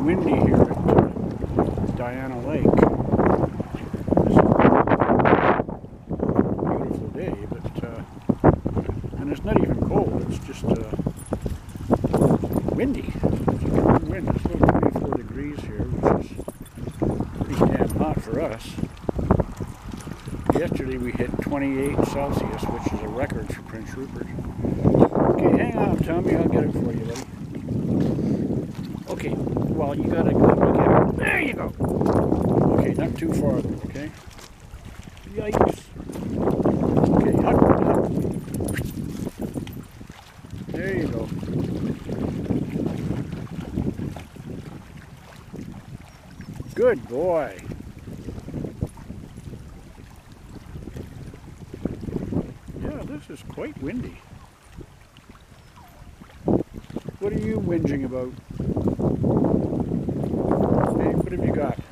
windy here at Diana Lake. This is a beautiful day, and it's not even cold, it's just windy. It's a good wind. It's about 24 degrees here, which is pretty damn hot for us. Yesterday we hit 28 Celsius, which is a record for Prince Rupert. Okay, hang on, Tommy, I'll get it for you, buddy. Okay, well, you gotta go look at it. There you go! Okay, not too far though, okay? Yikes. Okay, up. There you go. Good boy. Yeah, this is quite windy. What are you whinging about? Hey, what have you got?